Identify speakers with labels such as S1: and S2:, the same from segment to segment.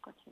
S1: Eccoci.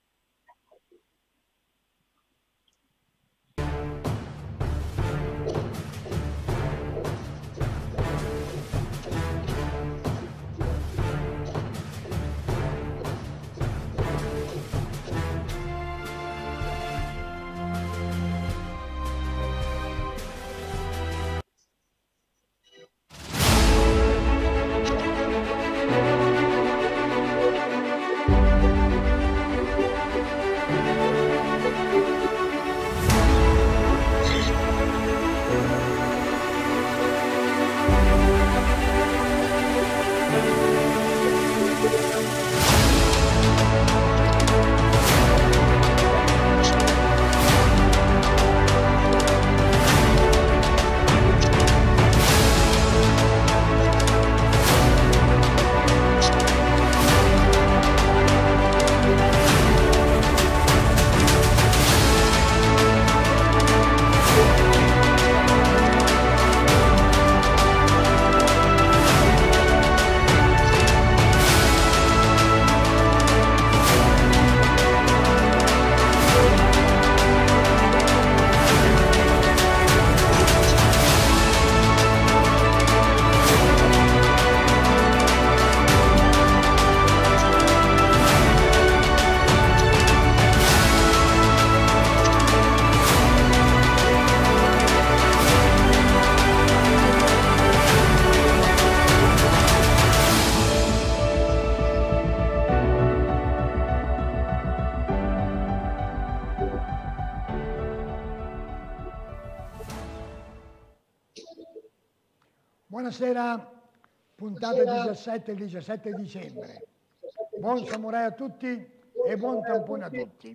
S2: Buonasera, puntata 17 il 17 dicembre. Buon samurai a tutti e buon tampone a tutti.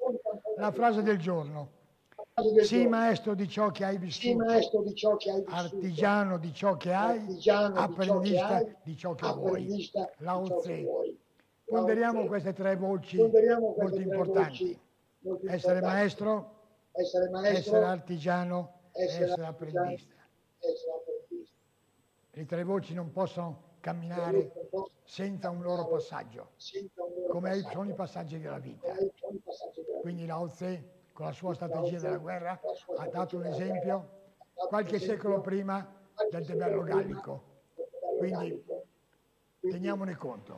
S2: La frase del giorno. Sii maestro di ciò che hai vissuto, artigiano di ciò che hai, apprendista di ciò che vuoi. Lao Tse. Ponderiamo queste tre voci molto importanti. Essere maestro, essere artigiano, essere apprendista. Le tre voci non possono camminare senza un loro passaggio, come sono i passaggi della vita. Quindi Lao Tse, con la sua strategia della guerra, ha dato un esempio qualche secolo prima del debello gallico. Quindi teniamone conto.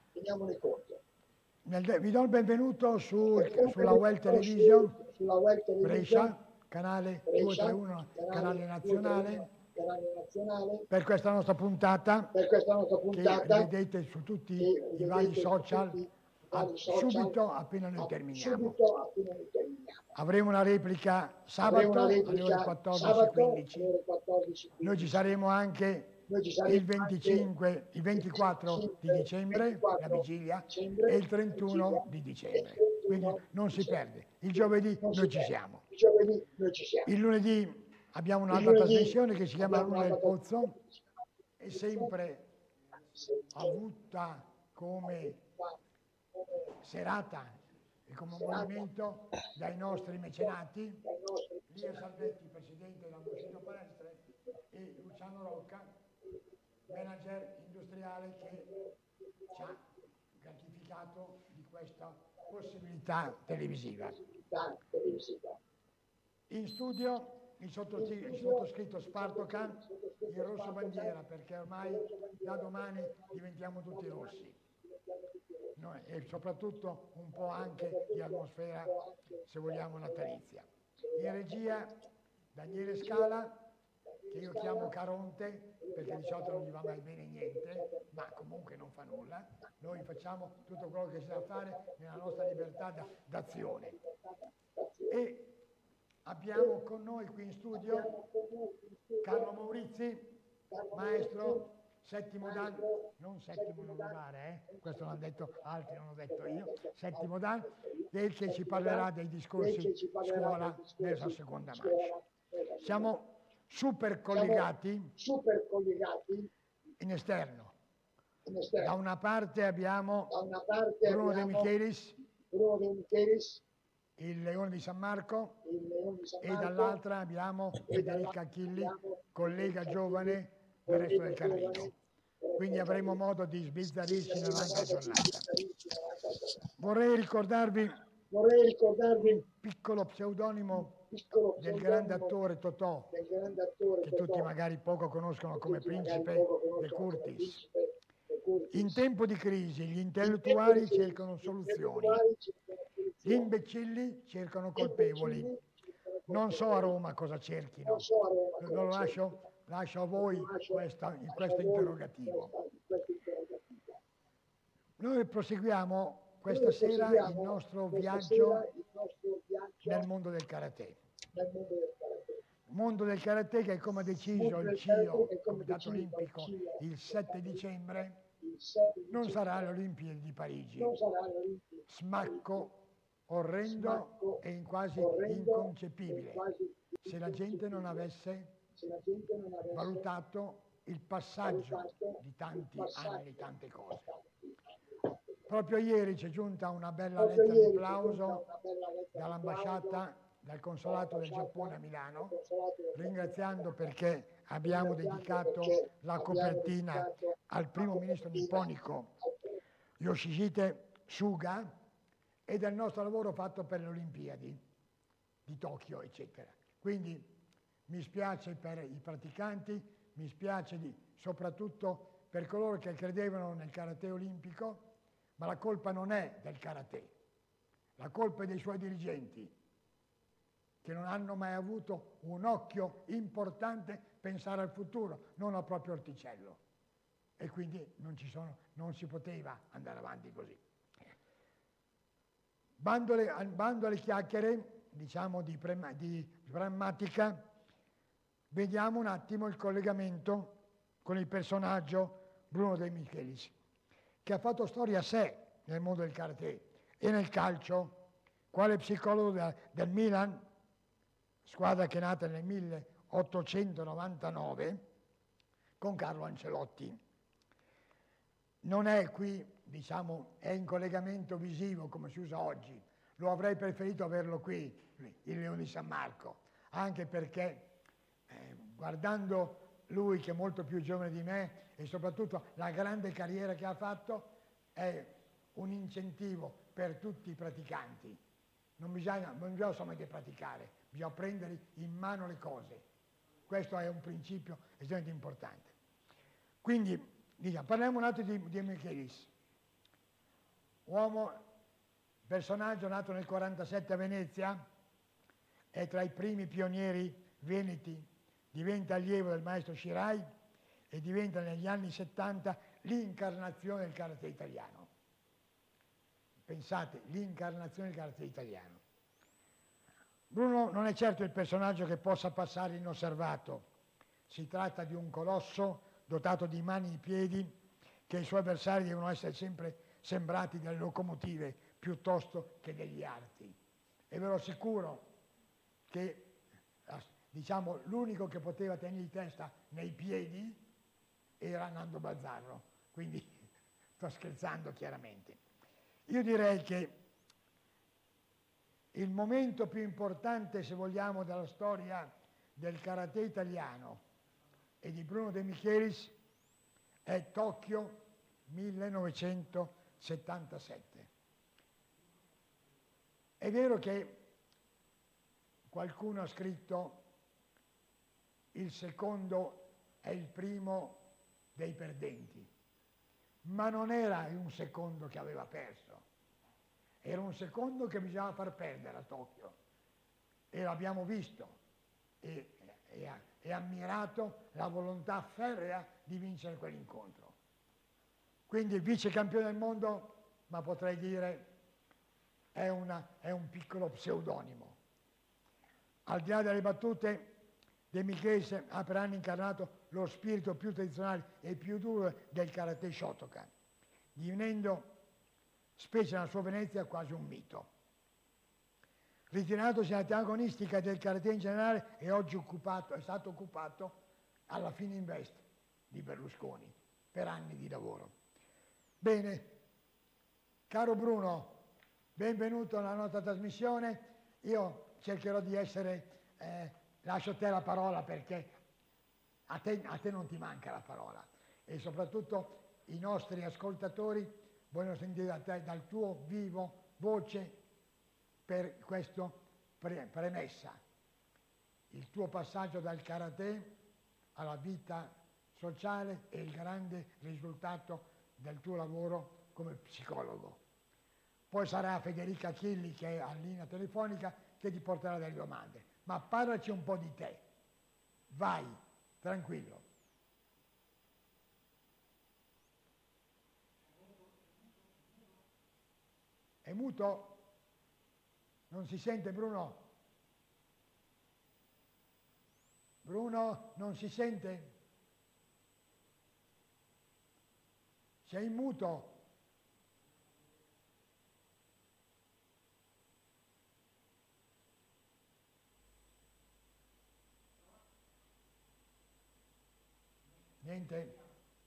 S2: Vi do il benvenuto sulla Well Television, Brescia, canale 231, canale nazionale. Per questa nostra puntata, che vedete su tutti i vari social, subito appena noi terminiamo. Avremo una replica sabato alle ore 14:15. Noi ci saremo anche il 25, il 24 di dicembre, la vigilia, e il 31 di dicembre. Quindi non si perde. Il giovedì noi ci siamo. Il lunedì abbiamo un'altra trasmissione che si chiama Luna del Pozzo, è sempre avuta come serata e come movimento dai nostri mecenati, Lia Salvetti, presidente della Museo Palestre, e Luciano Rocca, manager industriale, che ci ha gratificato di questa possibilità televisiva. In studio il sottoscritto Spartocan in rosso bandiera, perché ormai da domani diventiamo tutti rossi. E soprattutto un po' anche di atmosfera, se vogliamo, natalizia. In regia Daniele Scala, che io chiamo Caronte, perché di solito non gli va mai bene niente, ma comunque non fa nulla. Noi facciamo tutto quello che si deve fare nella nostra libertà d'azione. E abbiamo con noi qui in studio Carlo Maurizi, maestro, settimo dan, non settimo nodulare, questo l'hanno detto altri, non l'ho detto io, settimo dan, del che ci parlerà dei discorsi scuola nella seconda mancia. Siamo super collegati in esterno. Da una parte abbiamo Bruno De Michelis, il Leone di San Marco, e dall'altra abbiamo Federica Achilli, collega giovane del Resto del Carlino. quindi avremo modo di sbizzarrirci durante la giornata. Vorrei ricordarvi un piccolo pseudonimo del grande attore Totò, che tutti magari poco conoscono come Principe de Curtis. In tempo di crisi gli intellettuali cercano soluzioni, gli imbecilli cercano colpevoli. Non so a Roma cosa cerchino, lo lascio a voi questo interrogativo. Noi proseguiamo questa sera il nostro viaggio nel mondo del karate. Mondo del karate che, come ha deciso il CIO, il Comitato Olimpico, il 7 dicembre, non sarà le Olimpiadi di Parigi. Smacco orrendo e quasi inconcepibile se la gente non avesse valutato il passaggio di tanti anni, tante cose. Proprio ieri ci è giunta una bella lettera di plauso dall'ambasciata, dal consolato del Giappone a Milano, ringraziando perché abbiamo dedicato la copertina al primo ministro nipponico Yoshihide Suga e del nostro lavoro fatto per le Olimpiadi di Tokyo, eccetera. Quindi mi spiace per i praticanti, mi spiace soprattutto per coloro che credevano nel karate olimpico, ma la colpa non è del karate, la colpa è dei suoi dirigenti, che non hanno mai avuto un occhio importante pensare al futuro, non al proprio orticello. E quindi non si poteva andare avanti così. Bando alle chiacchiere, diciamo di grammatica, vediamo un attimo il collegamento con il personaggio Bruno De Michelis, che ha fatto storia a sé nel mondo del karate e nel calcio, quale psicologo del Milan, squadra che è nata nel 1899, con Carlo Ancelotti. Non è qui, diciamo, è in collegamento visivo come si usa oggi. Lo avrei preferito averlo qui, il Leone di San Marco, anche perché guardando lui che è molto più giovane di me e soprattutto la grande carriera che ha fatto, è un incentivo per tutti i praticanti. Non bisogna solamente praticare, bisogna prendere in mano le cose. Questo è un principio estremamente importante. Quindi, diciamo, parliamo un attimo di Michelis. Personaggio nato nel 1947 a Venezia, è tra i primi pionieri veneti, diventa allievo del maestro Shirai e diventa negli anni 70 l'incarnazione del karate italiano. Pensate, l'incarnazione del karate italiano. Bruno non è certo il personaggio che possa passare inosservato. Si tratta di un colosso dotato di mani e piedi che i suoi avversari devono essere sempre sembrati delle locomotive piuttosto che degli arti. E ve lo assicuro che diciamo, l'unico che poteva tenergli testa nei piedi era Nando Bazzarro, quindi sto scherzando chiaramente. Io direi che il momento più importante, se vogliamo, della storia del karate italiano e di Bruno De Michelis è Tokyo 1977. È vero che qualcuno ha scritto il secondo è il primo dei perdenti, ma non era un secondo che aveva perso, era un secondo che bisognava far perdere a Tokyo e l'abbiamo visto e ammirato la volontà ferrea di vincere quell'incontro. Quindi il vice campione del mondo, ma potrei dire è un piccolo pseudonimo. Al di là delle battute, De Michelis ha per anni incarnato lo spirito più tradizionale e più duro del karate Shotokan, divenendo, specie nella sua Venezia, quasi un mito. Ritiratosi dall'attività agonistica del karate in generale, è stato occupato alla Fininvest di Berlusconi per anni di lavoro. Bene, caro Bruno, benvenuto alla nostra trasmissione. Io cercherò di essere... lascio a te la parola perché a te non ti manca la parola. e soprattutto i nostri ascoltatori vogliono sentire da te, dal tuo vivo voce per questo premessa, il tuo passaggio dal karate alla vita sociale e il grande risultato del tuo lavoro come psicologo. Poi sarà Federica Chilli, che è in linea telefonica, che ti porterà delle domande. Ma parlaci un po' di te. Vai, tranquillo. È muto? Non si sente, Bruno? Bruno, non si sente? Sei in muto? Niente?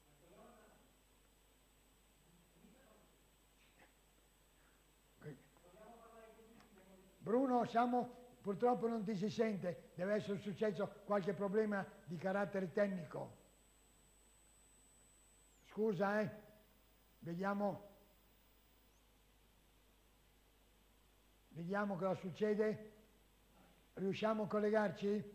S2: Bruno, purtroppo non ti si sente, deve essere successo qualche problema di carattere tecnico. Scusa, vediamo cosa succede. Riusciamo a collegarci?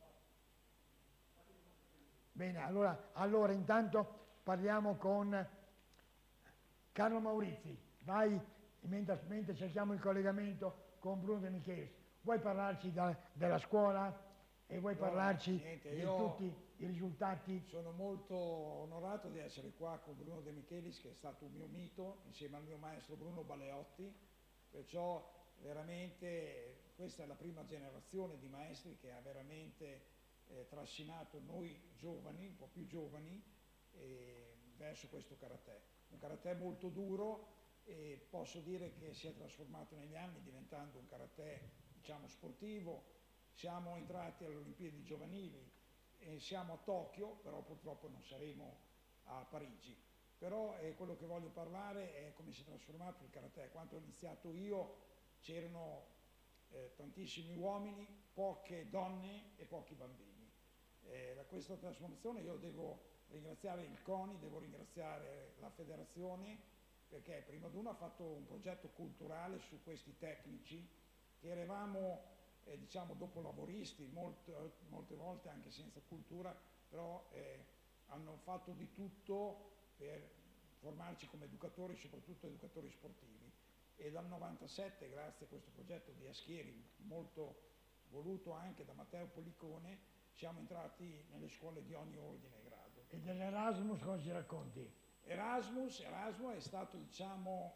S2: Bene, allora intanto parliamo con Carlo Maurizi. Vai, mentre cerchiamo il collegamento con Bruno De Michelis. Vuoi parlarci della scuola e vuoi parlarci di tutti i risultati?
S1: Sono molto onorato di essere qua con Bruno De Michelis, che è stato un mio mito, insieme al mio maestro Bruno Baleotti, perciò veramente questa è la prima generazione di maestri che ha veramente trascinato noi giovani, un po' più giovani, verso questo karate. Un karate molto duro, e posso dire che si è trasformato negli anni diventando un karate, diciamo, sportivo. Siamo entrati alle Olimpiadi giovanili e siamo a Tokyo, però purtroppo non saremo a Parigi. Però quello che voglio parlare è come si è trasformato il karate. Quando ho iniziato io c'erano tantissimi uomini, poche donne e pochi bambini. Da questa trasformazione io devo ringraziare il CONI, devo ringraziare la federazione, perché prima di uno ha fatto un progetto culturale su questi tecnici, che eravamo diciamo dopolavoristi, molte volte anche senza cultura, però hanno fatto di tutto per formarci come educatori, soprattutto educatori sportivi. E dal 97, grazie a questo progetto di Aschieri, molto voluto anche da Matteo Policone, siamo entrati nelle scuole di ogni ordine e grado.
S2: E dell'Erasmus cosa ci racconti?
S1: Erasmus è stato, diciamo,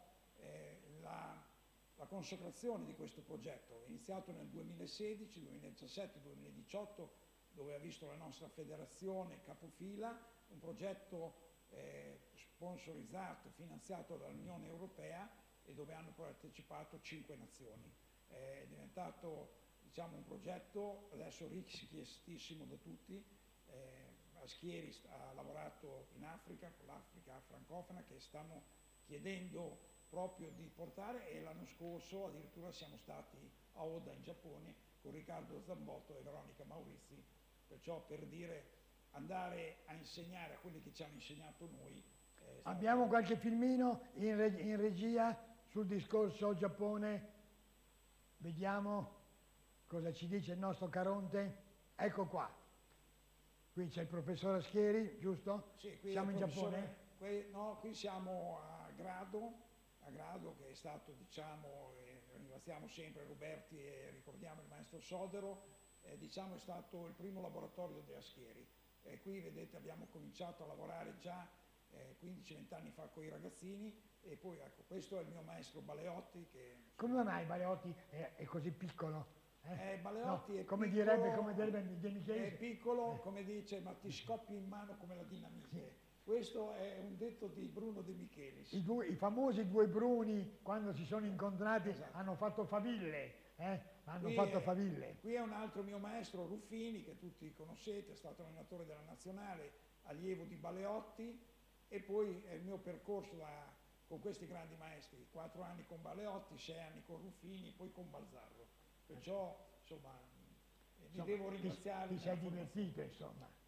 S1: la consacrazione di questo progetto, iniziato nel 2016, 2017, 2018, dove ha visto la nostra federazione capofila, un progetto sponsorizzato, finanziato dall'Unione Europea, e dove hanno partecipato 5 nazioni. È diventato, diciamo, un progetto adesso richiestissimo da tutti. Aschieri ha lavorato in Africa, con l'Africa francofona, che stanno chiedendo proprio di portare, e l'anno scorso addirittura siamo stati a Oda in Giappone con Riccardo Zambotto e Veronica Maurizi, perciò per dire andare a insegnare a quelli che ci hanno insegnato noi.
S2: Abbiamo qualche filmino in regia sul discorso Giappone, vediamo cosa ci dice il nostro Caronte. Ecco qua. Qui c'è il professor Aschieri, giusto?
S1: Sì, qui
S2: siamo in Giappone?
S1: No, qui siamo a Grado, che è stato, diciamo, ringraziamo sempre Roberti e ricordiamo il maestro Sodero, diciamo è stato il primo laboratorio di Aschieri. Qui vedete abbiamo cominciato a lavorare già 15-20 anni fa con i ragazzini, e poi ecco, questo è il mio maestro Baleotti.
S2: Come mai Baleotti è così piccolo?
S1: Baleotti
S2: no,
S1: è
S2: come
S1: piccolo,
S2: direbbe De Michelis.
S1: È piccolo, come dice, ma ti scoppi in mano come la dinamite. Sì. Questo è un detto di Bruno De Michelis.
S2: I famosi due Bruni, quando si sono incontrati, esatto, hanno fatto faville. Faville.
S1: Qui è un altro mio maestro, Ruffini, che tutti conoscete, è stato allenatore della nazionale, allievo di Baleotti, e poi è il mio percorso con questi grandi maestri, 4 anni con Baleotti, 6 anni con Ruffini, poi con Balzarro. Perciò, insomma, mi devo ringraziare.
S2: Ti sei divertito, insomma.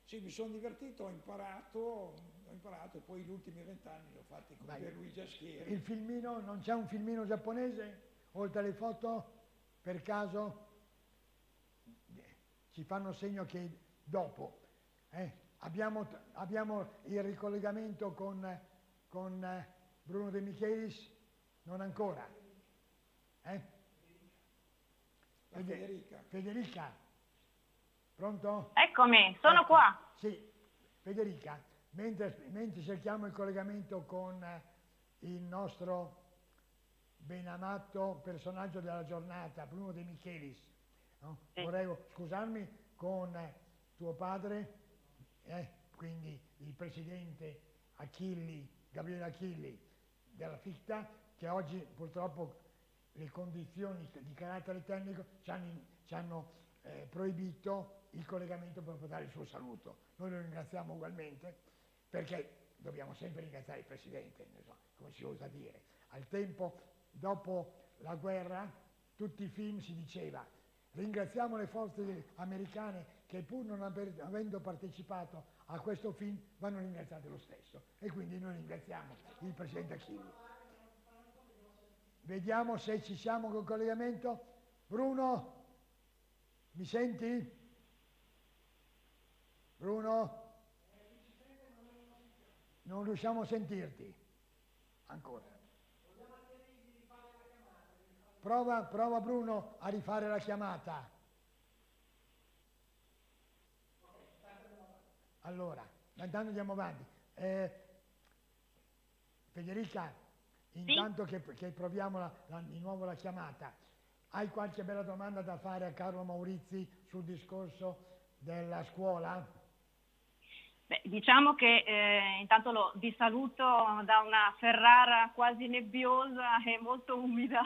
S1: Sì, mi sono divertito, ho imparato e poi gli ultimi 20 anni li ho fatti con Pierluigi Aschieri.
S2: Il filmino, non c'è un filmino giapponese? Oltre alle foto, per caso? Ci fanno segno che dopo. Abbiamo il ricollegamento con Bruno De Michelis? Non ancora?
S1: Federica.
S2: Federica? Pronto?
S3: Eccomi, sono qua.
S2: Sì, Federica, mentre cerchiamo il collegamento con il nostro benamato personaggio della giornata, Bruno De Michelis, no?
S3: Sì.
S2: Vorrei scusarmi con tuo padre, quindi il presidente Gabriele Achilli della FICTA, che oggi purtroppo le condizioni di carattere tecnico ci hanno proibito il collegamento per portare il suo saluto. Noi lo ringraziamo ugualmente, perché dobbiamo sempre ringraziare il Presidente, come si usa dire. Al tempo, dopo la guerra, tutti i film si diceva ringraziamo le forze americane che pur non avendo partecipato a questo film vanno ringraziate lo stesso. E quindi noi ringraziamo il Presidente Achilli. Vediamo se ci siamo col collegamento. Bruno? Mi senti? Bruno? Non riusciamo a sentirti. Ancora. Prova Bruno a rifare la chiamata. Allora, intanto andiamo avanti. Federica, intanto che proviamo di nuovo la chiamata, hai qualche bella domanda da fare a Carlo Maurizi sul discorso della scuola?
S3: Beh, diciamo che intanto vi saluto da una Ferrara quasi nebbiosa e molto umida.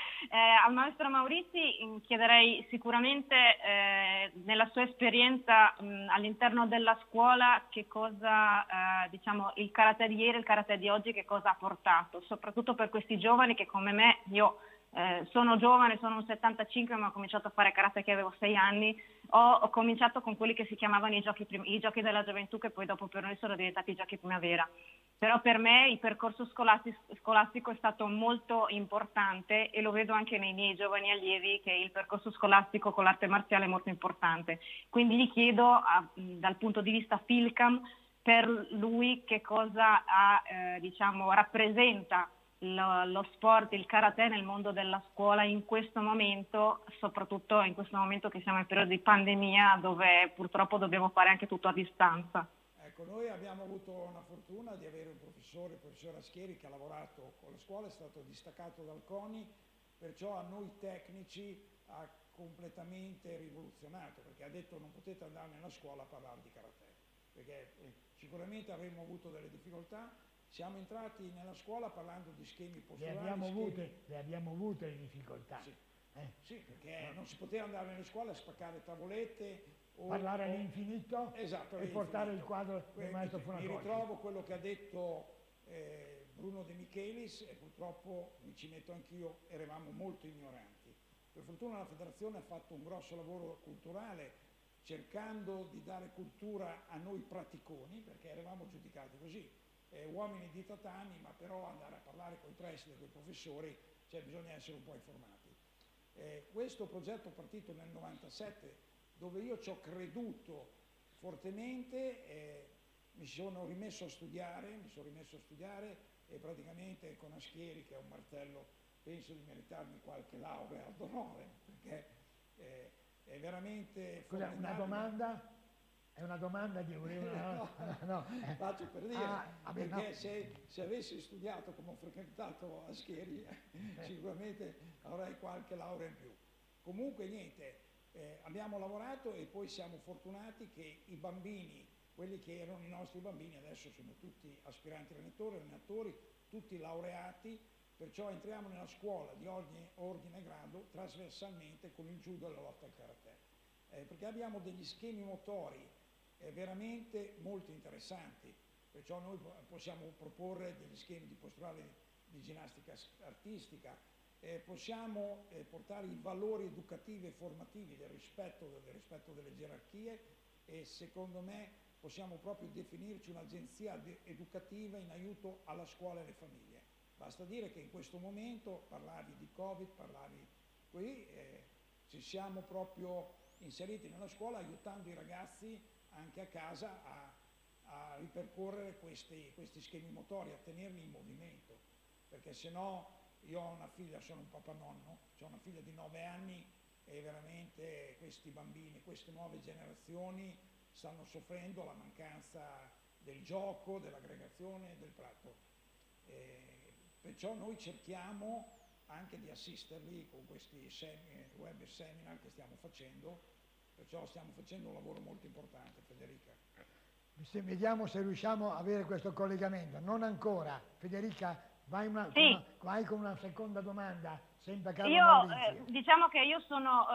S3: Al maestro Maurizi chiederei sicuramente nella sua esperienza all'interno della scuola che cosa, diciamo, il karate di ieri e il karate di oggi che cosa ha portato, soprattutto per questi giovani che come me, io sono giovane, sono un 75, ma ho cominciato a fare karate che avevo 6 anni, ho cominciato con quelli che si chiamavano i giochi della gioventù, che poi dopo per noi sono diventati i giochi primavera. Però per me il percorso scolastico è stato molto importante e lo vedo anche nei miei giovani allievi che il percorso scolastico con l'arte marziale è molto importante. Quindi gli chiedo dal punto di vista FILCAM per lui che cosa diciamo, rappresenta lo sport, il karate nel mondo della scuola in questo momento, soprattutto in questo momento che siamo in periodo di pandemia dove purtroppo dobbiamo fare anche tutto a distanza.
S1: Ecco, noi abbiamo avuto una fortuna di avere un professore, il professor Aschieri, che ha lavorato con la scuola, è stato distaccato dal CONI, perciò a noi tecnici ha completamente rivoluzionato, perché ha detto non potete andare nella scuola a parlare di karate, perché sicuramente avremmo avuto delle difficoltà. Siamo entrati nella scuola parlando di schemi posturali.
S2: Le abbiamo avute le difficoltà.
S1: Sì, sì, perché non si poteva andare nelle scuole a spaccare tavolette o
S2: parlare all'infinito e portare il quadro del maestro Funakoshi.
S1: Mi ritrovo quello che ha detto Bruno De Michelis e purtroppo mi ci metto anch'io, eravamo molto ignoranti. Per fortuna la federazione ha fatto un grosso lavoro culturale cercando di dare cultura a noi praticoni, perché eravamo giudicati così. Uomini di tatami, ma però andare a parlare con i presidi e con i professori, cioè bisogna essere un po' informati. Questo progetto è partito nel 97, dove io ci ho creduto fortemente, mi sono rimesso a studiare e praticamente con Aschieri, che è un martello, penso di meritarmi qualche laurea ad onore, perché è veramente...
S2: Scusa, una domanda? È una domanda di
S1: no. Faccio per dire, perché se avessi studiato come ho frequentato Aschieri, sicuramente avrei qualche laurea in più. Comunque niente, abbiamo lavorato e poi siamo fortunati che i bambini, quelli che erano i nostri bambini, adesso sono tutti aspiranti allenatori, tutti laureati, perciò entriamo nella scuola di ogni ordine e grado trasversalmente con il judo e la lotta al karate. Perché abbiamo degli schemi motori veramente molto interessanti, perciò noi possiamo proporre degli schemi di posturale di ginnastica artistica, possiamo portare i valori educativi e formativi del rispetto delle gerarchie, e secondo me possiamo proprio definirci un'agenzia educativa in aiuto alla scuola e alle famiglie. Basta dire che in questo momento, parlavi di Covid, parlavi qui, ci siamo proprio inseriti nella scuola aiutando i ragazzi anche a casa a ripercorrere questi schemi motori, a tenerli in movimento, perché se no io ho una figlia, sono un papà nonno, ho una figlia di 9 anni e veramente questi bambini, queste nuove generazioni stanno soffrendo la mancanza del gioco, dell'aggregazione, del prato. Perciò noi cerchiamo anche di assisterli con questi web seminar che stiamo facendo, perciò stiamo facendo un lavoro molto importante, Federica.
S2: Vediamo se riusciamo a avere questo collegamento. Non ancora. Federica, vai con una seconda domanda, sempre a Carlo Maurizio.
S3: Diciamo che io sono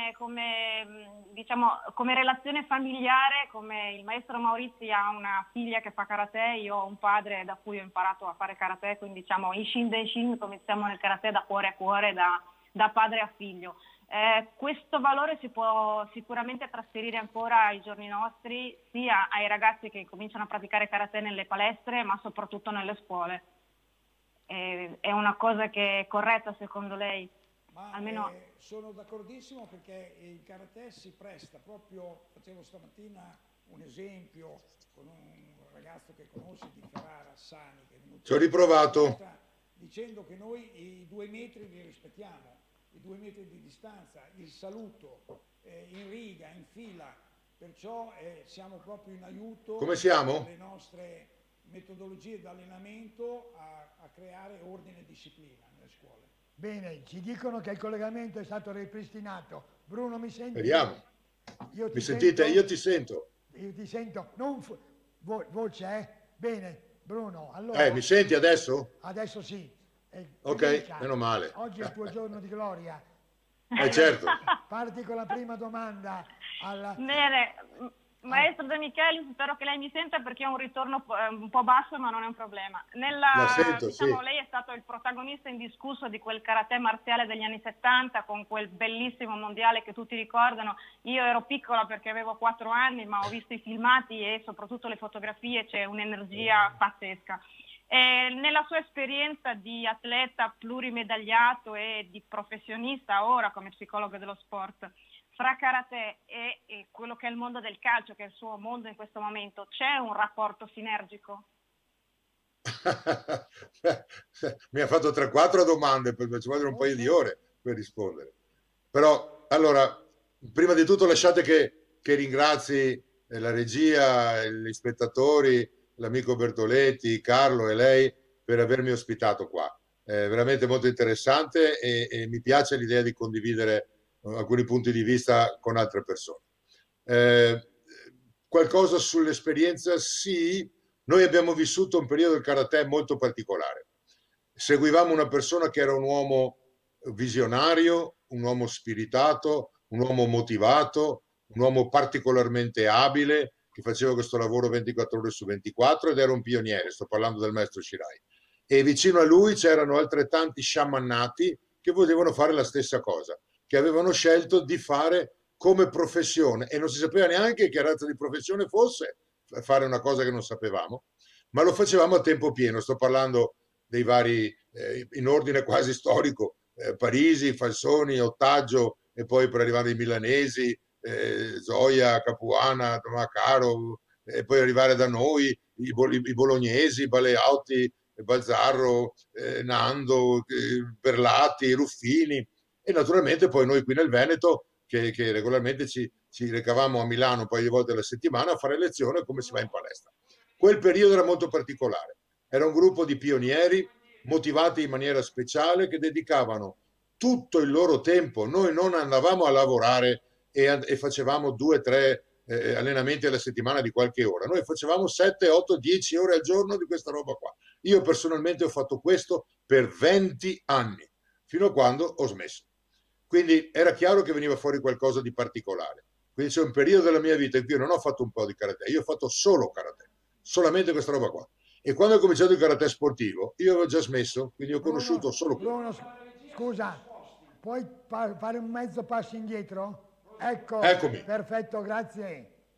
S3: come relazione familiare, come il maestro Maurizio ha una figlia che fa karate, io ho un padre da cui ho imparato a fare karate, quindi diciamo in Shin Denshin cominciamo nel karate da cuore a cuore, da padre a figlio. Questo valore si può sicuramente trasferire ancora ai giorni nostri, sia ai ragazzi che cominciano a praticare karate nelle palestre, ma soprattutto nelle scuole. È una cosa che è corretta secondo lei?
S1: Ma
S3: almeno...
S1: sono d'accordissimo, perché il karate si presta proprio, facevo stamattina un esempio con un ragazzo che conosci di Ferrara, Sani, che è venuto.
S4: Ci ho riprovato.
S1: Dicendo che noi i 2 metri li rispettiamo, i 2 metri di distanza, il saluto, in riga, in fila, perciò siamo proprio in aiuto.
S4: Come siamo?
S1: Le nostre metodologie di allenamento a creare ordine e disciplina nelle scuole.
S2: Bene, ci dicono che il collegamento è stato ripristinato. Bruno, mi senti?
S4: Vediamo. Mi sentite? Io ti sento.
S2: Io ti sento. Non voce, Bene, Bruno, allora...
S4: Mi senti adesso?
S2: Adesso sì.
S4: Ok,
S2: Federica,
S4: meno male.
S2: oggi è il tuo giorno di gloria.
S4: Certo.
S2: Parti con la prima domanda.
S3: Bene, maestro De Michelis, spero che lei mi senta, perché ho un ritorno un po' basso, ma non è un problema.
S4: La sento,
S3: diciamo,
S4: sì.
S3: Lei è stato il protagonista indiscusso di quel karate marziale degli anni 70, con quel bellissimo mondiale che tutti ricordano. Io ero piccola perché avevo 4 anni, ma ho visto i filmati e soprattutto le fotografie, c'è un'energia pazzesca. Nella sua esperienza di atleta plurimedagliato e di professionista ora come psicologo dello sport, fra karate e quello che è il mondo del calcio, che è il suo mondo in questo momento, c'è un rapporto sinergico?
S4: Mi ha fatto 3-4 domande, ci vogliono un paio di ore per rispondere. Però, allora, prima di tutto lasciate che ringrazi la regia, gli spettatori, l'amico Bertoletti, Carlo e lei per avermi ospitato qua. È veramente molto interessante e mi piace l'idea di condividere alcuni punti di vista con altre persone. Qualcosa sull'esperienza? Sì, noi abbiamo vissuto un periodo del karate molto particolare. Seguivamo una persona che era un uomo visionario, un uomo spiritato, un uomo motivato, un uomo particolarmente abile, che faceva questo lavoro 24 ore su 24 ed era un pioniere, sto parlando del maestro Shirai. E vicino a lui c'erano altrettanti sciamannati che volevano fare la stessa cosa, che avevano scelto di fare come professione, e non si sapeva neanche che razza di professione fosse fare una cosa che non sapevamo, ma lo facevamo a tempo pieno. Sto parlando dei vari, in ordine quasi storico, Parisi, Falsoni, Ottaggio, e poi per arrivare ai milanesi, Zoia, Capuana, Macaro, e poi arrivare da noi i bolognesi, Baleotti, Balzarro, Nando, Berlati, Ruffini, e naturalmente poi noi qui nel Veneto che regolarmente ci recavamo a Milano un paio di volte alla settimana a fare lezione come si va in palestra. Quel periodo era molto particolare, era un gruppo di pionieri motivati in maniera speciale che dedicavano tutto il loro tempo. Noi non andavamo a lavorare e facevamo 2-3 allenamenti alla settimana di qualche ora, noi facevamo 7, 8, 10 ore al giorno di questa roba qua. Io personalmente ho fatto questo per 20 anni, fino a quando ho smesso. Quindi era chiaro che veniva fuori qualcosa di particolare. Quindi c'è un periodo della mia vita in cui io non ho fatto un po' di karate, io ho fatto solo karate, solamente questa roba qua. E quando ho cominciato il karate sportivo, io avevo già smesso, quindi ho conosciuto solo
S2: Bruno, scusa, puoi fare un mezzo passo indietro? Ecco,
S4: eccomi.
S2: Perfetto, grazie.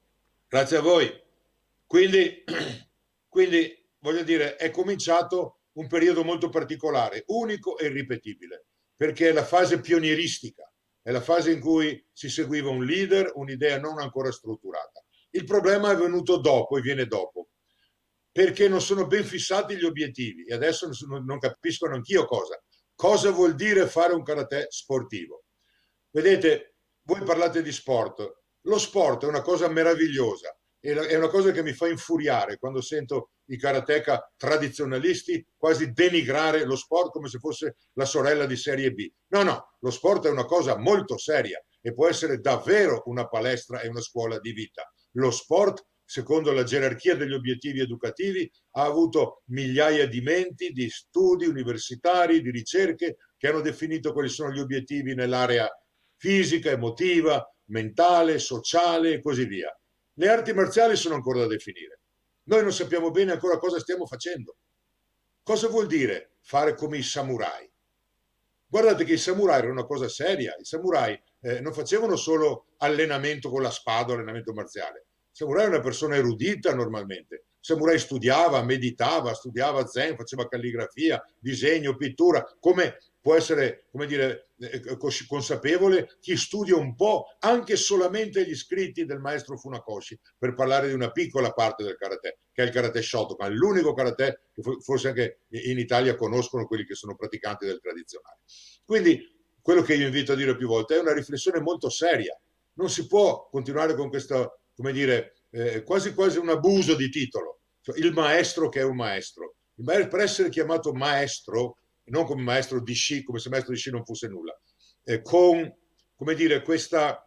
S4: Grazie a voi. Quindi, quindi, voglio dire, è cominciato un periodo molto particolare, unico e irripetibile, perché è la fase pionieristica, è la fase in cui si seguiva un leader, un'idea non ancora strutturata. Il problema è venuto dopo e viene dopo, perché non sono ben fissati gli obiettivi e adesso non capisco neanch'io cosa vuol dire fare un karate sportivo. Vedete, voi parlate di sport, lo sport è una cosa meravigliosa, è una cosa che mi fa infuriare quando sento i karateka tradizionalisti quasi denigrare lo sport come se fosse la sorella di Serie B. No, no, lo sport è una cosa molto seria e può essere davvero una palestra e una scuola di vita. Lo sport, secondo la gerarchia degli obiettivi educativi, ha avuto migliaia di menti, di studi universitari, di ricerche che hanno definito quali sono gli obiettivi nell'area fisica, emotiva, mentale, sociale e così via. Le arti marziali sono ancora da definire. Noi non sappiamo bene ancora cosa stiamo facendo. Cosa vuol dire fare come i samurai? Guardate che i samurai erano una cosa seria. I samurai non facevano solo allenamento con la spada, allenamento marziale. Il samurai è una persona erudita normalmente. Il samurai studiava, meditava, studiava zen, faceva calligrafia, disegno, pittura, come può essere, come dire, consapevole chi studia un po', anche solamente gli scritti del maestro Funakoshi, per parlare di una piccola parte del karate, che è il karate Shotokan, l'unico karate che forse anche in Italia conoscono quelli che sono praticanti del tradizionale. Quindi quello che io invito a dire più volte è una riflessione molto seria. Non si può continuare con questo, come dire, quasi quasi un abuso di titolo. Cioè, il maestro che è un maestro. Per essere chiamato maestro, non come maestro di sci, come se maestro di sci non fosse nulla, con, come dire, questa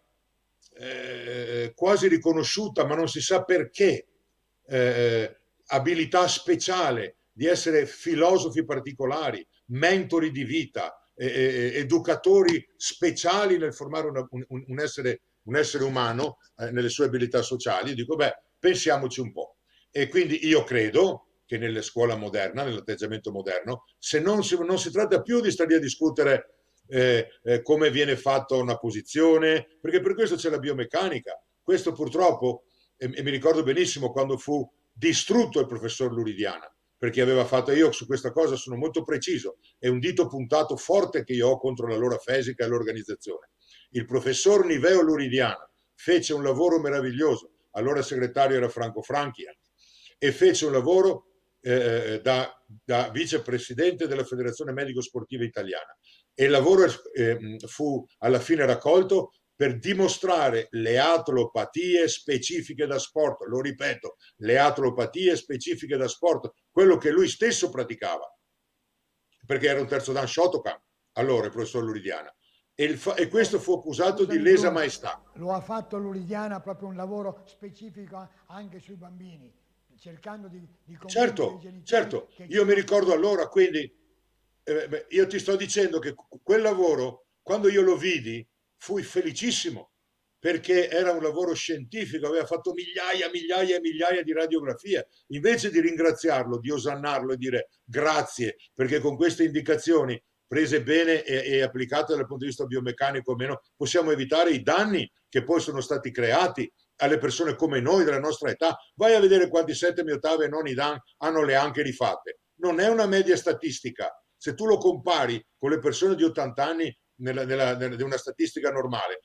S4: quasi riconosciuta, ma non si sa perché, abilità speciale di essere filosofi particolari, mentori di vita, educatori speciali nel formare un essere umano nelle sue abilità sociali. Io dico, beh, pensiamoci un po'. E quindi io credo che nella scuola moderna, nell'atteggiamento moderno, se non si tratta più di stare a discutere come viene fatta una posizione, perché per questo c'è la biomeccanica. Questo purtroppo, e mi ricordo benissimo quando fu distrutto il professor Luridiana, perché aveva fatto, io su questa cosa sono molto preciso, è un dito puntato forte che io ho contro la loro fisica e l'organizzazione. Il professor Niveo Luridiana fece un lavoro meraviglioso, allora segretario era Franco Franchi, e fece un lavoro da vicepresidente della Federazione Medico Sportiva Italiana, e il lavoro fu alla fine raccolto per dimostrare le atlopatie specifiche da sport, lo ripeto, le atlopatie specifiche da sport, quello che lui stesso praticava, perché era un terzo dan Shotokan, allora il professor Luridiana, e questo fu accusato di lesa maestà.
S2: Lo ha fatto Luridiana, proprio un lavoro specifico anche sui bambini, cercando di
S4: certo, certo, io mi ricordo allora, quindi io ti sto dicendo che quel lavoro, quando io lo vidi, fui felicissimo, perché era un lavoro scientifico, aveva fatto migliaia, migliaia e migliaia di radiografie. Invece di ringraziarlo, di osannarlo e dire grazie, perché con queste indicazioni prese bene e applicate dal punto di vista biomeccanico o meno, possiamo evitare i danni che poi sono stati creati alle persone come noi, della nostra età. Vai a vedere quanti settimi, ottavi e noni dan hanno le anche rifatte. Non è una media statistica. Se tu lo compari con le persone di 80 anni di una statistica normale,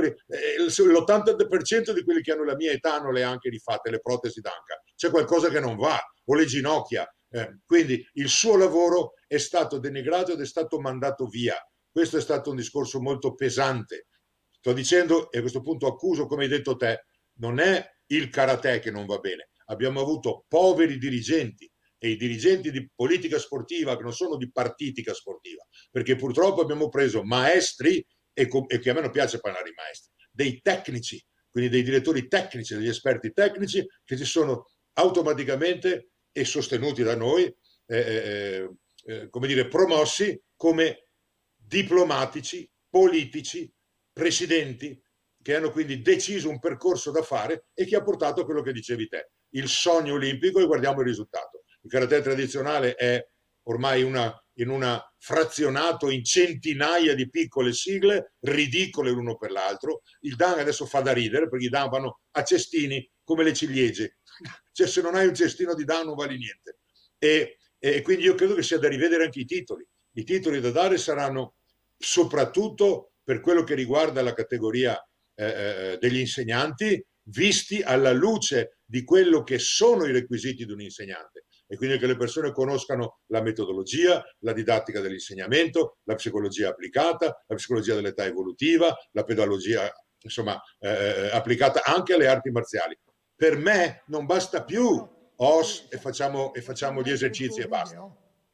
S4: l'80% di quelli che hanno la mia età hanno le anche rifatte, le protesi d'anca. C'è qualcosa che non va, o le ginocchia. Quindi il suo lavoro è stato denigrato ed è stato mandato via. Questo è stato un discorso molto pesante. Sto dicendo, e a questo punto accuso, come hai detto te, non è il karate che non va bene. Abbiamo avuto poveri dirigenti, e i dirigenti di politica sportiva che non sono di partitica sportiva, perché purtroppo abbiamo preso maestri, e che a me non piace parlare di maestri, dei tecnici, quindi dei direttori tecnici, degli esperti tecnici che si sono automaticamente e sostenuti da noi, come dire, promossi come diplomatici, politici, presidenti, che hanno quindi deciso un percorso da fare e che ha portato a quello che dicevi te, il sogno olimpico, e guardiamo il risultato. Il karate tradizionale è ormai in una frazionato in centinaia di piccole sigle, ridicole l'uno per l'altro. Il dan adesso fa da ridere, perché i dan vanno a cestini come le ciliegie, cioè se non hai un cestino di danno non vali niente. E quindi io credo che sia da rivedere anche i titoli da dare saranno soprattutto per quello che riguarda la categoria degli insegnanti, visti alla luce di quello che sono i requisiti di un insegnante, e quindi che le persone conoscano la metodologia, la didattica dell'insegnamento, la psicologia applicata, la psicologia dell'età evolutiva, la pedagogia, insomma, applicata anche alle arti marziali. Per me non basta più OS e facciamo gli esercizi e basta.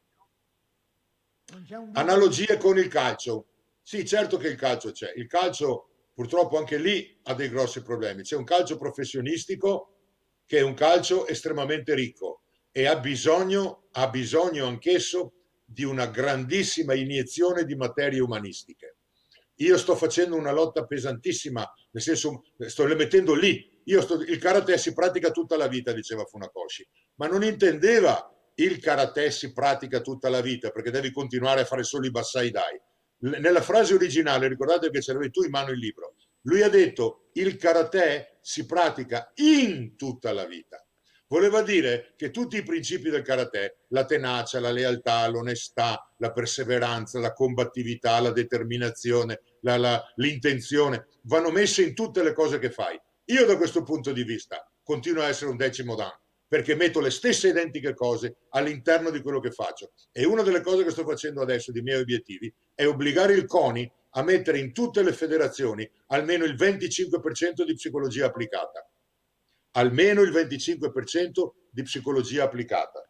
S4: Analogie con il calcio. Sì, certo che il calcio c'è. Il calcio purtroppo anche lì ha dei grossi problemi. C'è un calcio professionistico che è un calcio estremamente ricco e ha bisogno anch'esso di una grandissima iniezione di materie umanistiche. Io sto facendo una lotta pesantissima, nel senso, sto le mettendo lì. Il karate si pratica tutta la vita, diceva Funakoshi, ma non intendeva il karate si pratica tutta la vita perché devi continuare a fare solo i Bassai Dai. Nella frase originale, ricordate che c'avevi tu in mano il libro, lui ha detto il karate si pratica in tutta la vita. Voleva dire che tutti i principi del karate, la tenacia, la lealtà, l'onestà, la perseveranza, la combattività, la determinazione, l'intenzione, vanno messe in tutte le cose che fai. Io da questo punto di vista continuo a essere un decimo dan, perché metto le stesse identiche cose all'interno di quello che faccio. E una delle cose che sto facendo adesso, dei miei obiettivi, è obbligare il CONI a mettere in tutte le federazioni almeno il 25% di psicologia applicata. Almeno il 25% di psicologia applicata.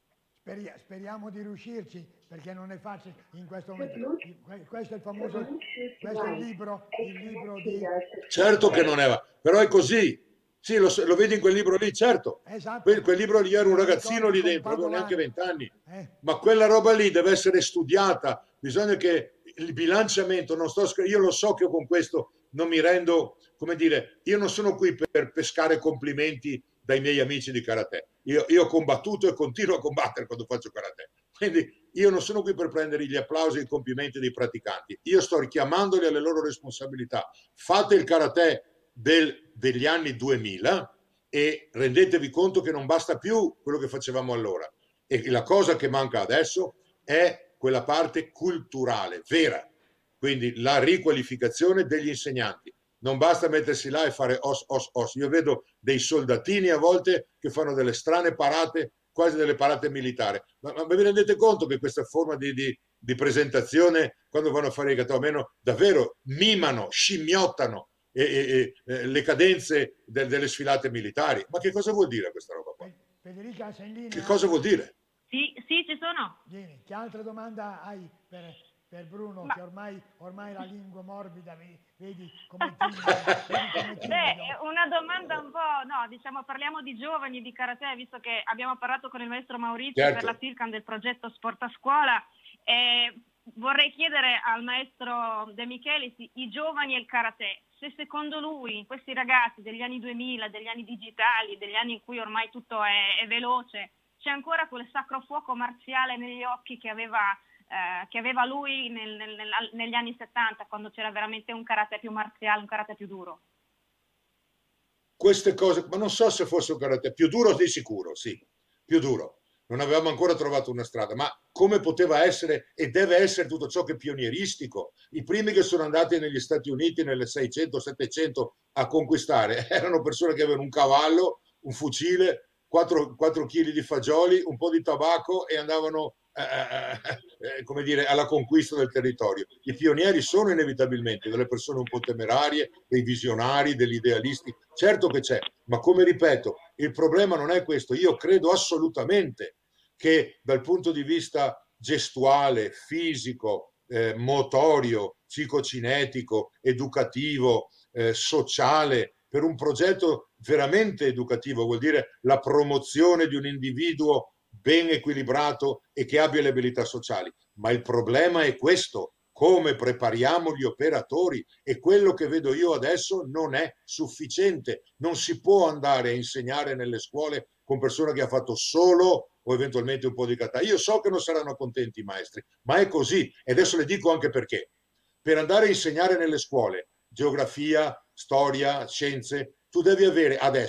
S2: Speriamo di riuscirci, perché non è facile in questo momento. Questo è il famoso, questo è il libro di...
S4: Certo che non è, però è così. Sì, lo vedi in quel libro lì, certo.
S2: Esatto.
S4: Quel libro lì, io ero un ragazzino lì dentro, avevo neanche 20 anni. Ma quella roba lì deve essere studiata. Bisogna che il bilanciamento, io lo so che con questo non mi rendo, come dire, io non sono qui per pescare complimenti dai miei amici di karate. Io ho combattuto e continuo a combattere quando faccio karate. Quindi io non sono qui per prendere gli applausi e i complimenti dei praticanti. Io sto richiamandoli alle loro responsabilità. Fate il karate degli anni 2000 e rendetevi conto che non basta più quello che facevamo allora. E la cosa che manca adesso è quella parte culturale, vera. Quindi la riqualificazione degli insegnanti. Non basta mettersi là e fare os. Io vedo dei soldatini a volte che fanno delle strane parate, quasi delle parate militari. Ma vi rendete conto che questa forma di presentazione, quando vanno a fare i gatto, almeno davvero mimano, scimmiottano le cadenze delle sfilate militari? Ma che cosa vuol dire questa roba qua?
S2: Federica, sei in linea?
S4: Che cosa vuol dire?
S3: Sì, ci sono.
S2: Vieni, che altra domanda hai per Bruno, che ormai la lingua morbida, vedi come
S3: una domanda un po', no, diciamo, parliamo di giovani di karate, visto che abbiamo parlato con il maestro Maurizio per la Silcan del progetto Sport a Scuola, vorrei chiedere al maestro De Michelis, i giovani e il karate, se secondo lui questi ragazzi degli anni 2000, degli anni digitali, degli anni in cui ormai tutto è veloce, c'è ancora quel sacro fuoco marziale negli occhi che aveva lui negli anni 70, quando c'era veramente un karate più marziale, un karate più duro?
S4: Queste cose, ma non so se fosse un karate più duro, di sicuro, sì, più duro. Non avevamo ancora trovato una strada, ma come poteva essere e deve essere tutto ciò che è pionieristico? I primi che sono andati negli Stati Uniti nelle 600-700 a conquistare erano persone che avevano un cavallo, un fucile, 4 kg di fagioli, un po' di tabacco e andavano come dire, alla conquista del territorio. I pionieri sono inevitabilmente delle persone un po' temerarie, dei visionari, degli idealisti. Certo che c'è, ma come ripeto, il problema non è questo. Io credo assolutamente che dal punto di vista gestuale, fisico, motorio, psicocinetico, educativo, sociale, per un progetto veramente educativo, vuol dire la promozione di un individuo ben equilibrato e che abbia le abilità sociali. Ma il problema è questo: come prepariamo gli operatori, e quello che vedo io adesso non è sufficiente. Non si può andare a insegnare nelle scuole con persone che hanno fatto solo o eventualmente un po' di kata. Io so che non saranno contenti i maestri, ma è così, e adesso le dico anche perché. Per andare a insegnare nelle scuole geografia, storia, scienze, tu devi avere adesso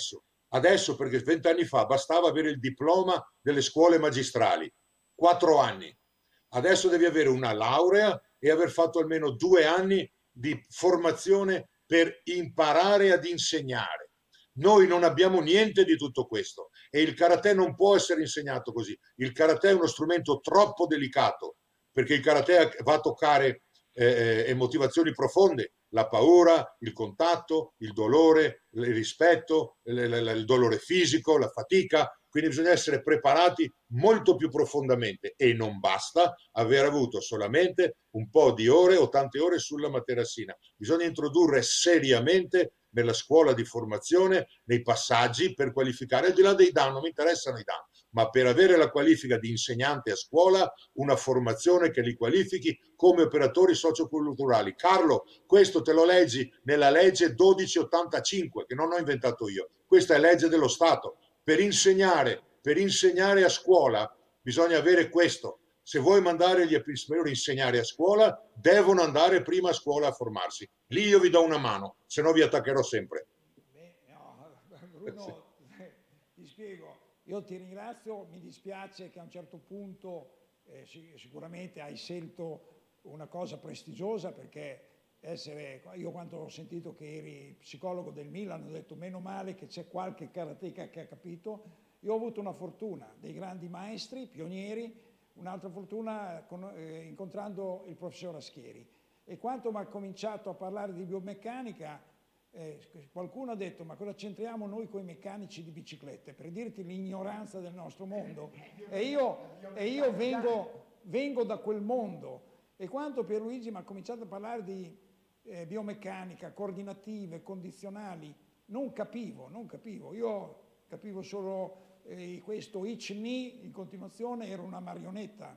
S4: Adesso, perché 20 anni fa bastava avere il diploma delle scuole magistrali, 4 anni. Adesso devi avere una laurea e aver fatto almeno 2 anni di formazione per imparare ad insegnare. Noi non abbiamo niente di tutto questo e il karate non può essere insegnato così. Il karate è uno strumento troppo delicato perché il karate va a toccare motivazioni profonde, la paura, il contatto, il dolore, il rispetto, il dolore fisico, la fatica. Quindi bisogna essere preparati molto più profondamente e non basta aver avuto solamente un po' di ore o tante ore sulla materassina. Bisogna introdurre seriamente nella scuola di formazione nei passaggi per qualificare, al di là dei danni, non mi interessano i danni, ma per avere la qualifica di insegnante a scuola, una formazione che li qualifichi come operatori socioculturali. Carlo, questo te lo leggi nella legge 1285, che non ho inventato io. Questa è legge dello Stato. Per insegnare a scuola bisogna avere questo. Se vuoi mandare gli superiori a insegnare a scuola, devono andare prima a scuola a formarsi. Lì io vi do una mano, se no vi attaccherò sempre.
S1: No, Bruno, ti spiego. Io ti ringrazio, mi dispiace che a un certo punto sicuramente hai scelto una cosa prestigiosa, perché io quando ho sentito che eri psicologo del Milan ho detto meno male che c'è qualche karateka che ha capito. Io ho avuto una fortuna, dei grandi maestri, pionieri, un'altra fortuna incontrando il professor Aschieri. E quando mi ha cominciato a parlare di biomeccanica, qualcuno ha detto ma cosa c'entriamo noi con i meccanici di biciclette, per dirti l'ignoranza del nostro mondo. E io vengo da quel mondo, e quando Pierluigi mi ha cominciato a parlare di biomeccanica, coordinative, condizionali, non capivo. Io capivo solo questo ich-ni in continuazione, era una marionetta.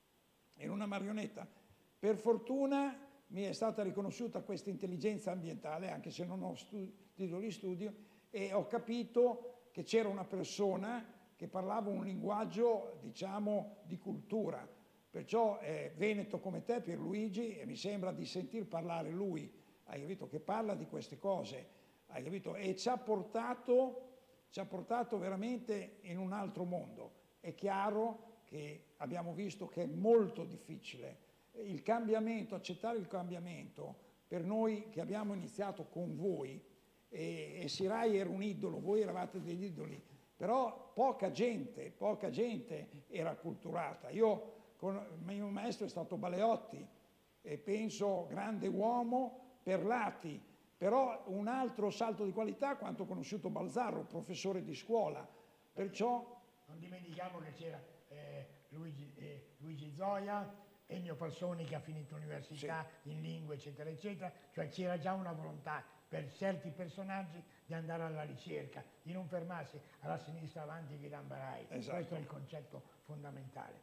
S1: Per fortuna mi è stata riconosciuta questa intelligenza ambientale, anche se non ho titolo di studio, e ho capito che c'era una persona che parlava un linguaggio, diciamo, di cultura. Perciò veneto come te, Pierluigi, e mi sembra di sentir parlare lui, hai capito, che parla di queste cose, hai capito? E ci ha portato veramente in un altro mondo. È chiaro che abbiamo visto che è molto difficile il cambiamento, accettare il cambiamento. Per noi che abbiamo iniziato con voi, e Sirai era un idolo, voi eravate degli idoli, però poca gente era acculturata. Il mio maestro è stato Baleotti, e penso grande uomo, Perlati, però un altro salto di qualità quando ho conosciuto Balzarro, professore di scuola. Perciò
S2: non dimentichiamo che c'era Luigi Zoia, Ennio Falsoni che ha finito l'università in lingue eccetera eccetera, cioè c'era già una volontà per certi personaggi di andare alla ricerca, di non fermarsi alla sinistra avanti di Rambarai. Esatto. Questo è il concetto fondamentale.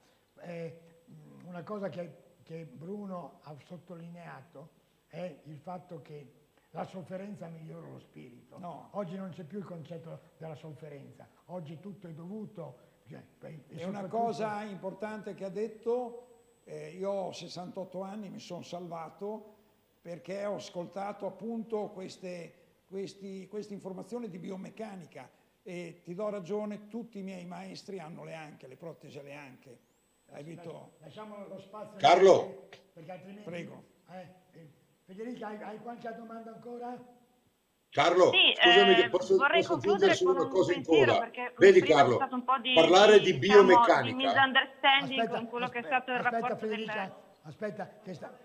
S2: Una cosa che Bruno ha sottolineato è il fatto che la sofferenza migliora lo spirito. No. Oggi non c'è più il concetto della sofferenza, oggi tutto è dovuto.
S1: È una cosa importante che ha detto. Io ho 68 anni, mi sono salvato perché ho ascoltato appunto queste informazioni di biomeccanica, e ti do ragione, tutti i miei maestri hanno le anche, le protesi alle anche. Hai visto?
S2: Lasciamo lo spazio.
S4: Carlo!
S2: Perché altrimenti...
S1: Prego.
S2: Federica, hai qualche domanda ancora?
S4: Carlo,
S3: sì,
S4: scusami,
S3: vorrei
S4: posso
S3: concludere
S4: aggiungere solo
S3: con
S4: una cosa in
S3: pensiero,
S4: coda?
S3: perché
S4: Vedi
S3: prima
S4: Carlo,
S3: c'è stato un po'
S4: parlare di
S3: diciamo,
S4: biomeccanica.
S3: di misunderstanding con quello che è stato il rapporto
S2: Federica, aspetta, che sta...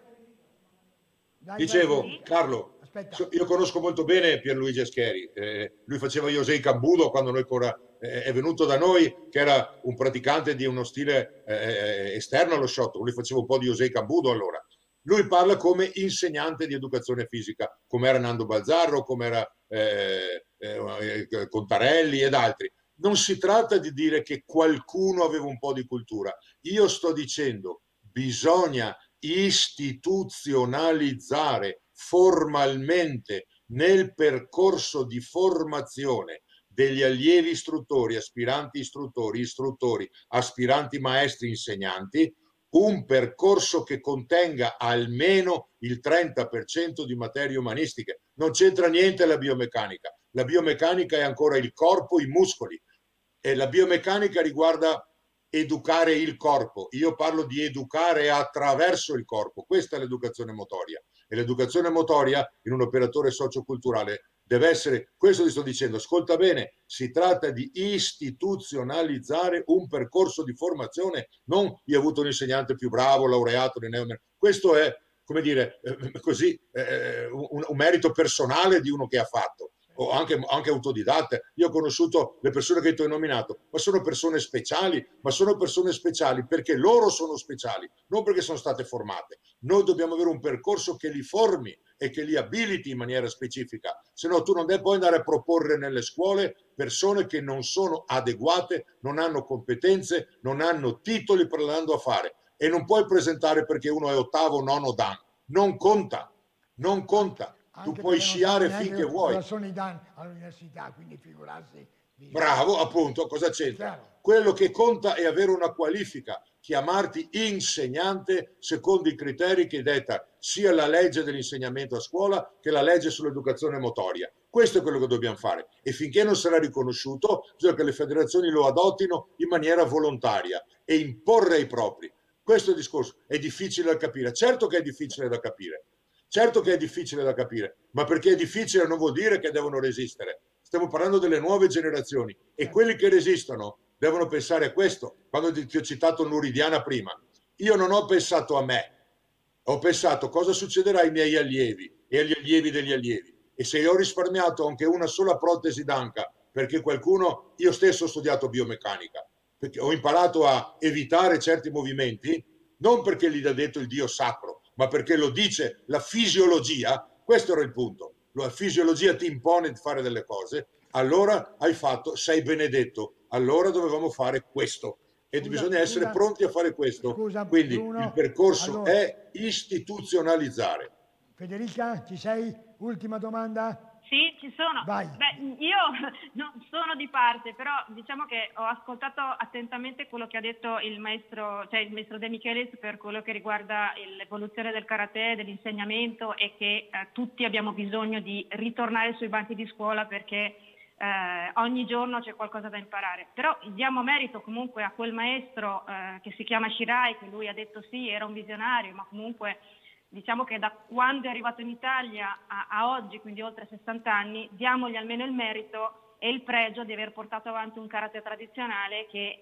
S4: Dicevo,
S2: Dai.
S4: Carlo, io conosco molto bene Pierluigi Ascheri, lui faceva Josei Cambudo quando noi è venuto da noi, che era un praticante di uno stile esterno allo shot, lui faceva un po' di Josei Cambudo allora. Lui parla come insegnante di educazione fisica, come era Nando Balzarro, come era Contarelli ed altri. Non si tratta di dire che qualcuno aveva un po' di cultura. Io sto dicendo, bisogna istituzionalizzare formalmente nel percorso di formazione degli allievi istruttori, aspiranti istruttori, aspiranti maestri insegnanti, un percorso che contenga almeno il 30% di materie umanistiche. Non c'entra niente la biomeccanica. La biomeccanica è ancora il corpo, i muscoli, e la biomeccanica riguarda educare il corpo. Io parlo di educare attraverso il corpo. Questa è l'educazione motoria. E l'educazione motoria in un operatore socioculturale deve essere, questo ti sto dicendo, ascolta bene, si tratta di istituzionalizzare un percorso di formazione, non io ho avuto un insegnante più bravo, laureato, questo è, come dire, così, un merito personale di uno che ha fatto, o anche autodidatte. Io ho conosciuto le persone che tu hai nominato, ma sono persone speciali perché loro sono speciali, non perché sono state formate. Noi dobbiamo avere un percorso che li formi e che li abiliti in maniera specifica, se no tu non devi poi andare a proporre nelle scuole persone che non sono adeguate, non hanno competenze, non hanno titoli per andare a fare, e non puoi presentare perché uno è ottavo, nono dan, non conta, non conta. Tu puoi sciare finché vuoi.
S2: Non sono i dan all'università, quindi figurarsi.
S4: Bravo, appunto, cosa c'entra? Quello che conta è avere una qualifica, chiamarti insegnante secondo i criteri che detta sia la legge dell'insegnamento a scuola che la legge sull'educazione motoria. Questo è quello che dobbiamo fare, e finché non sarà riconosciuto bisogna che le federazioni lo adottino in maniera volontaria e imporre ai propri. Questo è il discorso. È difficile da capire, certo che è difficile da capire. Certo che è difficile da capire, ma perché è difficile non vuol dire che devono resistere. Stiamo parlando delle nuove generazioni, e quelli che resistono devono pensare a questo. Quando ti ho citato Nuridiana prima, io non ho pensato a me, ho pensato cosa succederà ai miei allievi e agli allievi degli allievi. E se io ho risparmiato anche una sola protesi d'anca, perché qualcuno, io stesso ho studiato biomeccanica, perché ho imparato a evitare certi movimenti, non perché gli ha detto il Dio sacro, ma perché lo dice la fisiologia. Questo era il punto. La fisiologia ti impone di fare delle cose, allora hai fatto, sei benedetto, allora dovevamo fare questo, e bisogna essere pronti a fare questo. Quindi
S2: Bruno,
S4: il percorso
S2: allora,
S4: è istituzionalizzare.
S2: Federica, ci sei? Ultima domanda?
S3: Sì, ci sono.
S2: Vai.
S3: Beh, io non sono di parte, però diciamo che ho ascoltato attentamente quello che ha detto il maestro De Michelis per quello che riguarda l'evoluzione del karate, dell'insegnamento, e che tutti abbiamo bisogno di ritornare sui banchi di scuola perché ogni giorno c'è qualcosa da imparare. Però diamo merito comunque a quel maestro che si chiama Shirai, che lui ha detto sì, era un visionario, ma comunque diciamo che da quando è arrivato in Italia a oggi, quindi oltre 60 anni, diamogli almeno il merito e il pregio di aver portato avanti un karate tradizionale che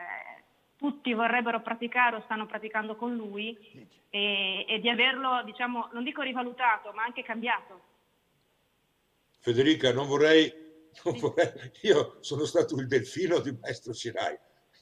S3: tutti vorrebbero praticare o stanno praticando con lui, e di averlo, diciamo, non dico rivalutato, ma anche cambiato.
S4: Federica, non vorrei, io sono stato il delfino di maestro Shirai,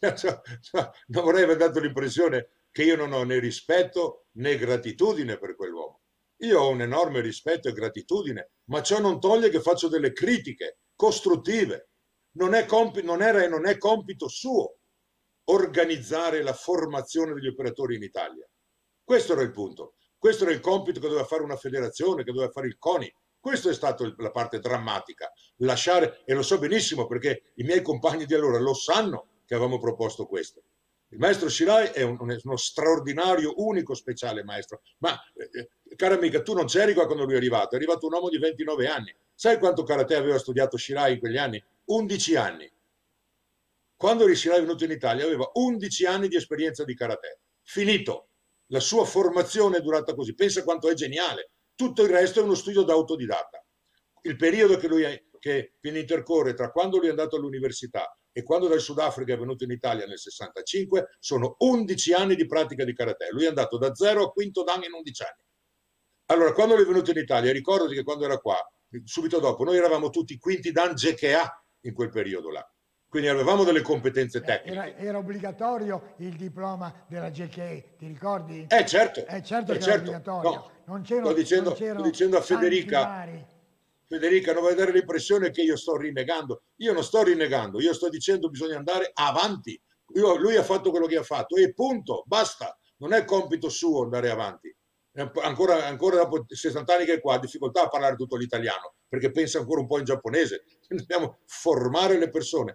S4: non vorrei aver dato l'impressione che io non ho né rispetto né gratitudine per quell'uomo. Io ho un enorme rispetto e gratitudine, ma ciò non toglie che faccio delle critiche costruttive. Non era e non è compito suo organizzare la formazione degli operatori in Italia. Questo era il punto. Questo era il compito che doveva fare una federazione, che doveva fare il CONI. Questa è stata la parte drammatica. Lasciare, e lo so benissimo perché i miei compagni di allora lo sanno che avevamo proposto questo. Il maestro Shirai è uno straordinario, unico, speciale maestro. Ma, cara amica, tu non c'eri qua quando lui è arrivato un uomo di 29 anni. Sai quanto karate aveva studiato Shirai in quegli anni? 11 anni. Quando Shirai è venuto in Italia aveva 11 anni di esperienza di karate. Finito. La sua formazione è durata così. Pensa quanto è geniale. Tutto il resto è uno studio da autodidatta. Il periodo che intercorre tra quando lui è andato all'università e quando dal Sudafrica è venuto in Italia nel 65 sono 11 anni di pratica di karate. Lui è andato da 0 a quinto dan in 11 anni. Allora, quando lui è venuto in Italia, ricordati che quando era qua, subito dopo, noi eravamo tutti quinti dan GKA in quel periodo là. Quindi avevamo delle competenze tecniche.
S2: Era obbligatorio il diploma della GKE, ti ricordi?
S4: Certo.
S2: Certo che era obbligatorio.
S4: No,
S2: non
S4: sto dicendo a Federica, non vuoi dare l'impressione che io sto rinnegando. Io non sto rinnegando, io sto dicendo che bisogna andare avanti. Lui ha fatto quello che ha fatto e punto, basta. Non è compito suo andare avanti. Ancora dopo 60 anni che è qua ha difficoltà a parlare tutto l'italiano perché pensa ancora un po' in giapponese. Dobbiamo formare le persone.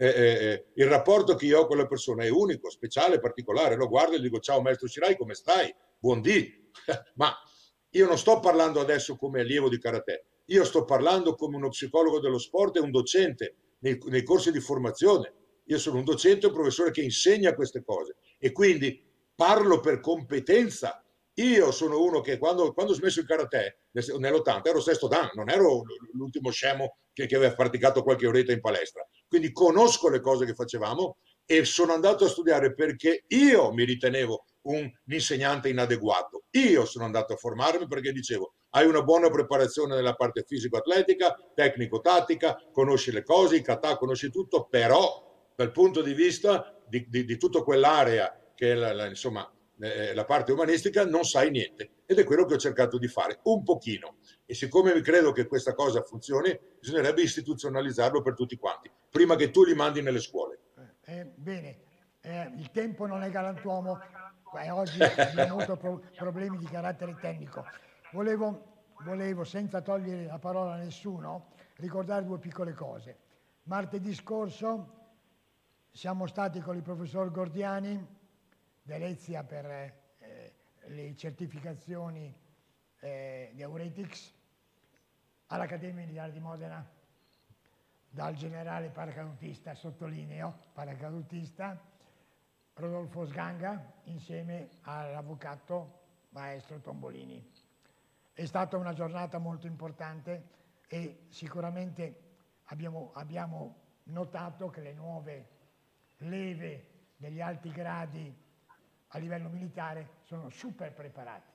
S4: il rapporto che io ho con la persona è unico, speciale, particolare. Lo guardo e gli dico: ciao maestro Shirai, come stai? Buondì. Ma io non sto parlando adesso come allievo di karate, io sto parlando come uno psicologo dello sport e un docente nei corsi di formazione. Io sono un docente e un professore che insegna queste cose e quindi parlo per competenza. Io sono uno che quando ho smesso il karate nell'80 ero sesto dan, non ero l'ultimo scemo che aveva praticato qualche oretta in palestra. Quindi conosco le cose che facevamo e sono andato a studiare perché io mi ritenevo un insegnante inadeguato. Io sono andato a formarmi perché dicevo: hai una buona preparazione nella parte fisico-atletica, tecnico-tattica, conosci le cose, i kata, conosci tutto, però dal punto di vista di tutta quell'area che è insomma, la parte umanistica non sai niente, ed è quello che ho cercato di fare un pochino, e siccome credo che questa cosa funzioni bisognerebbe istituzionalizzarlo per tutti quanti prima che tu li mandi nelle scuole.
S2: Bene, il tempo non è galantuomo e oggi abbiamo avuto problemi di carattere tecnico. Volevo, senza togliere la parola a nessuno, ricordare due piccole cose. Martedì scorso siamo stati con il professor Gordiani Delezia per le certificazioni di Auretics all'Accademia Militare di Modena, dal generale paracadutista, sottolineo, paracadutista, Rodolfo Sganga, insieme all'avvocato maestro Tombolini. È stata una giornata molto importante e sicuramente abbiamo notato che le nuove leve degli alti gradi a livello militare sono super preparati,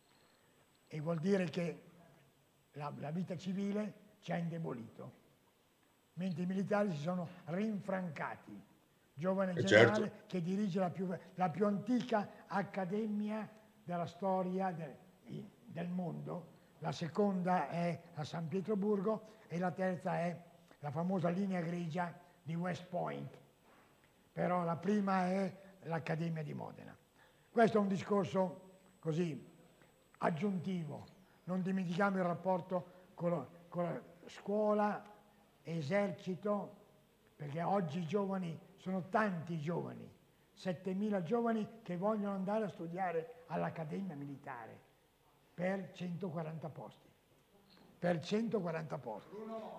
S2: e vuol dire che la vita civile ci ha indebolito, mentre i militari si sono rinfrancati. Giovane generale, certo, che dirige la più antica accademia della storia del mondo. La seconda è a San Pietroburgo e la terza è la famosa linea grigia di West Point, però la prima è l'Accademia di Modena. Questo è un discorso così aggiuntivo. Non dimentichiamo il rapporto con la scuola, esercito, perché oggi i giovani sono tanti giovani, 7.000 giovani che vogliono andare a studiare all'Accademia Militare per 140 posti. Per 140 posti.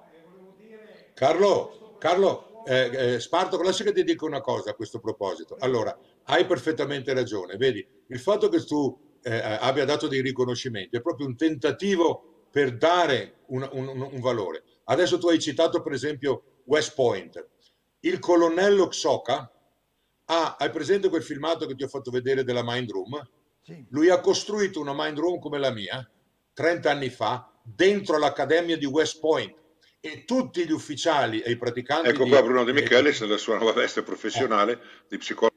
S4: Carlo, Spartaco, lascia che ti dica una cosa a questo proposito. Allora, hai perfettamente ragione, vedi, il fatto che tu abbia dato dei riconoscimenti è proprio un tentativo per dare un valore. Adesso tu hai citato per esempio West Point. Il colonnello Xoka hai presente quel filmato che ti ho fatto vedere della Mind Room?
S2: Sì.
S4: Lui ha costruito una Mind Room come la mia 30 anni fa dentro l'Accademia di West Point, e tutti gli ufficiali e i praticanti.
S5: Ecco qua Bruno De Michelis nella sua nuova veste professionale di psicologo.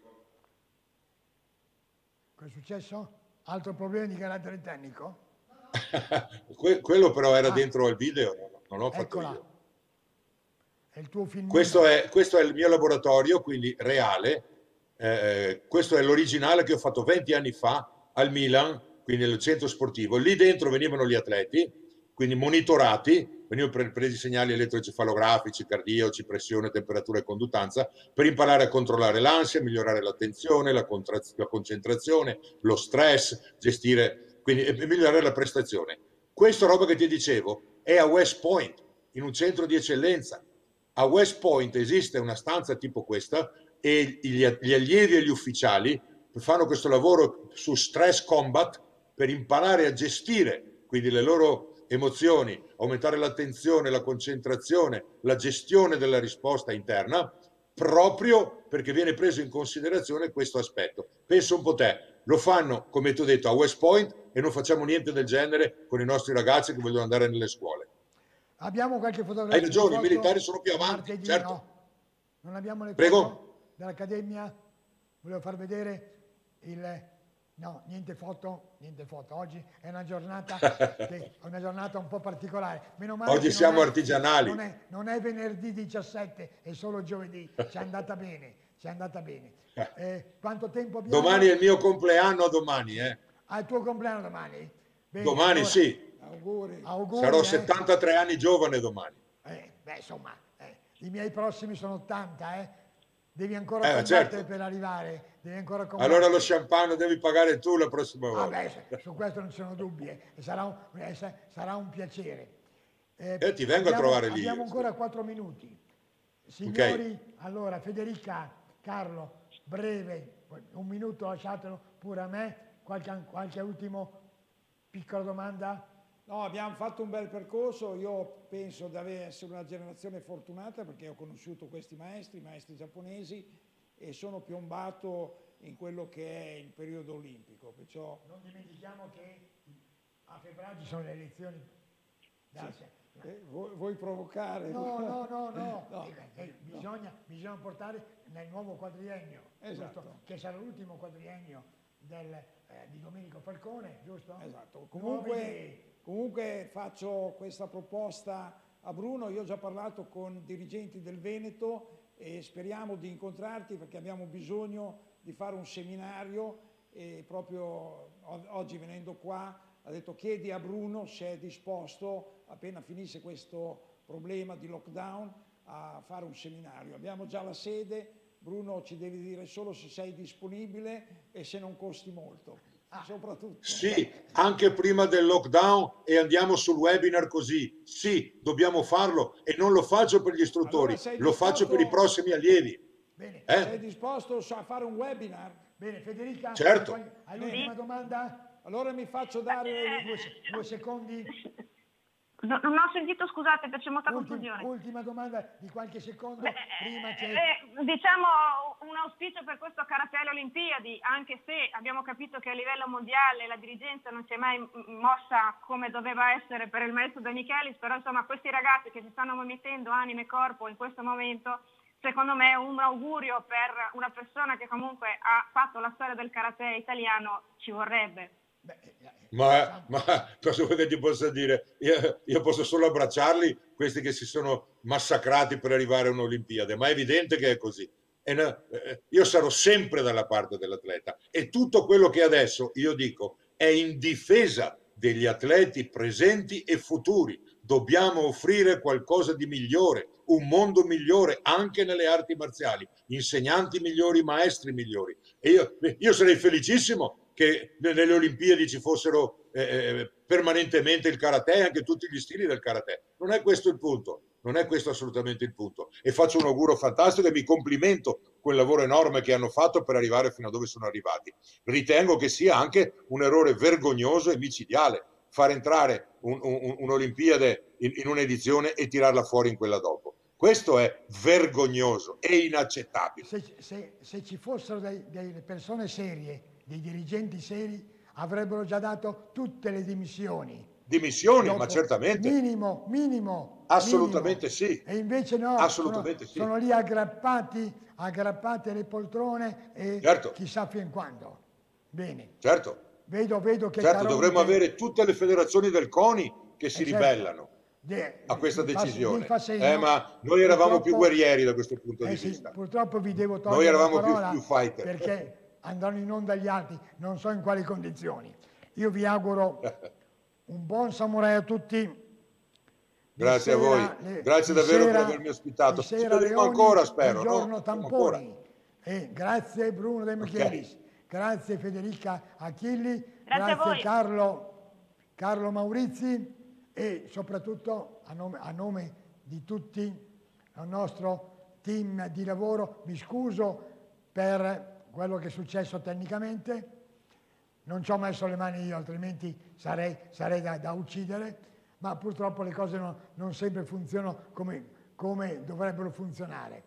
S2: Cosa è successo? Altro problema di carattere tecnico?
S4: Quello però era dentro al video, non l'ho fatto io.
S2: È il tuo film.
S4: Questo è il mio laboratorio, quindi reale. Questo è l'originale che ho fatto 20 anni fa al Milan, quindi nel centro sportivo. Lì dentro venivano gli atleti, quindi monitorati, venivano presi segnali elettroencefalografici, cardioci, pressione, temperatura e conduttanza, per imparare a controllare l'ansia, migliorare l'attenzione, la concentrazione, lo stress, gestire, quindi e migliorare la prestazione. Questa roba che ti dicevo è a West Point, in un centro di eccellenza. A West Point esiste una stanza tipo questa e gli allievi e gli ufficiali fanno questo lavoro su stress combat per imparare a gestire quindi le loro emozioni, aumentare l'attenzione, la concentrazione, la gestione della risposta interna, proprio perché viene preso in considerazione questo aspetto. Penso un po' te, lo fanno, come ti ho detto, a West Point, e non facciamo niente del genere con i nostri ragazzi che vogliono andare nelle scuole.
S2: Abbiamo qualche fotografia?
S4: Hai ragione, i militari sono più avanti,
S2: martedì,
S4: certo.
S2: No. Non abbiamo le foto
S4: Prego.
S2: dell'Accademia? Volevo far vedere il... No, niente foto. Oggi è una giornata, un po' particolare. Meno male
S4: oggi siamo artigianali.
S2: Non è venerdì 17, è solo giovedì. Ci è andata bene. Quanto tempo abbiamo?
S4: Domani è il mio compleanno, domani.
S2: Ah, il tuo compleanno domani? Bene,
S4: domani
S2: allora,
S4: sì.
S1: Auguri.
S4: Sarò 73 anni giovane domani.
S2: Insomma, I miei prossimi sono 80, Devi ancora combattere
S4: certo.
S2: per arrivare, devi ancora combattere.
S4: Allora lo champagne devi pagare tu la prossima volta.
S2: Beh, su questo non ci sono dubbi, e sarà un piacere.
S4: Ti vengo a trovare lì.
S2: Abbiamo ancora 4 minuti. Signori, allora Federica, Carlo, breve, 1 minuto lasciatelo pure a me, qualche ultimo piccola domanda?
S1: No, abbiamo fatto un bel percorso, io penso di essere una generazione fortunata perché ho conosciuto questi maestri giapponesi, e sono piombato in quello che è il periodo olimpico. Perciò...
S2: Non dimentichiamo che a febbraio ci sono le elezioni.
S1: Vuoi provocare?
S2: No. Bisogna portare nel nuovo quadriennio,
S1: esatto,
S2: giusto? Che sarà l'ultimo quadriennio di Domenico Falcone, giusto?
S1: Esatto. Comunque faccio questa proposta a Bruno. Io ho già parlato con dirigenti del Veneto e speriamo di incontrarti perché abbiamo bisogno di fare un seminario, e proprio oggi venendo qua ha detto chiedi a Bruno se è disposto, appena finisce questo problema di lockdown, a fare un seminario. Abbiamo già la sede, Bruno ci devi dire solo se sei disponibile e se non costi molto. Soprattutto.
S4: Sì, anche prima del lockdown, e andiamo sul webinar così. Sì, dobbiamo farlo, e non lo faccio per gli istruttori,
S1: Allora,
S4: lo faccio per i prossimi allievi.
S2: Bene.
S1: Sei disposto a fare un webinar?
S2: Bene, Federica,
S4: certo.
S2: Hai l'ultima domanda?
S1: Allora mi faccio dare
S2: 2 secondi.
S3: Non ho sentito, scusate, c'è molta confusione.
S2: Ultima domanda di qualche secondo prima che...
S3: Diciamo un auspicio per questo karate alle Olimpiadi, anche se abbiamo capito che a livello mondiale la dirigenza non si è mai mossa come doveva essere per il maestro De Michelis, però insomma questi ragazzi che si stanno mettendo anima e corpo in questo momento, secondo me un augurio per una persona che comunque ha fatto la storia del karate italiano ci vorrebbe.
S4: Ma cosa vuoi che ti possa dire? Io posso solo abbracciarli, questi che si sono massacrati per arrivare a un'Olimpiade, ma è evidente che è così. Io sarò sempre dalla parte dell'atleta, e tutto quello che adesso io dico è in difesa degli atleti presenti e futuri. Dobbiamo offrire qualcosa di migliore, un mondo migliore anche nelle arti marziali, insegnanti migliori, maestri migliori. E io sarei felicissimo che nelle Olimpiadi ci fossero permanentemente il karate e anche tutti gli stili del karate. Non è questo il punto, non è questo assolutamente il punto. E faccio un augurio fantastico e mi complimento con il lavoro enorme che hanno fatto per arrivare fino a dove sono arrivati. Ritengo che sia anche un errore vergognoso e micidiale far entrare un'Olimpiade in un'edizione e tirarla fuori in quella dopo. Questo è vergognoso e inaccettabile.
S2: Se ci fossero delle persone serie, dei dirigenti seri, avrebbero già dato tutte le dimissioni.
S4: Dimissioni,
S2: Dopo,
S4: ma certamente.
S2: Minimo.
S4: Assolutamente sì.
S2: E invece no,
S4: assolutamente
S2: sono lì aggrappati alle poltrone e
S4: certo.
S2: Chissà fin quando. Bene.
S4: Certo.
S2: Vedo che
S4: certo, dovremmo avere tutte le federazioni del CONI che si ribellano a questa decisione. Ma noi eravamo più guerrieri da questo punto di vista.
S2: Purtroppo vi devo togliere
S4: noi eravamo
S2: la parola
S4: più fighter.
S2: Perché andranno in onda gli altri, non so in quali condizioni. Io vi auguro un buon samurai a tutti.
S4: Grazie a voi, grazie davvero per avermi ospitato. Ci vedremo ancora, spero.
S2: Giorno Tamponi. E grazie Bruno De Michelis, grazie Federica Achilli, grazie Carlo Maurizi, e soprattutto a nome di tutti il nostro team di lavoro vi scuso per quello che è successo tecnicamente. Non ci ho messo le mani io, altrimenti sarei da uccidere, ma purtroppo le cose non sempre funzionano come dovrebbero funzionare.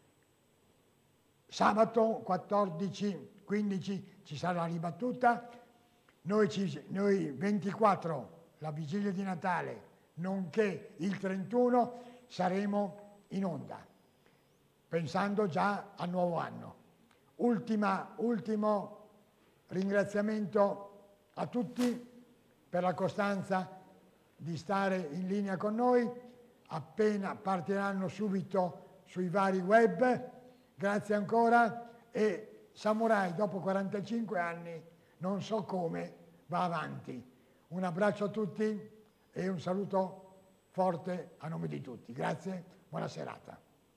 S2: Sabato 14-15 ci sarà la ribattuta, noi 24, la vigilia di Natale, nonché il 31, saremo in onda, pensando già al nuovo anno. Ultimo ringraziamento a tutti per la costanza di stare in linea con noi. Appena partiranno subito sui vari web, grazie ancora, e Samurai dopo 45 anni non so come va avanti. Un abbraccio a tutti e un saluto forte a nome di tutti. Grazie, buona serata.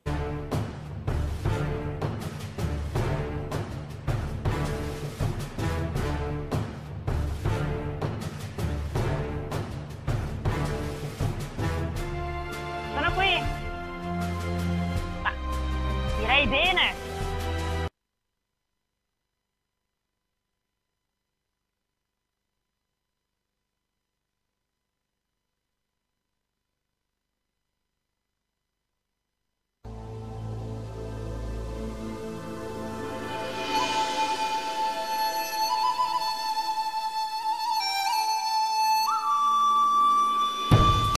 S3: bene.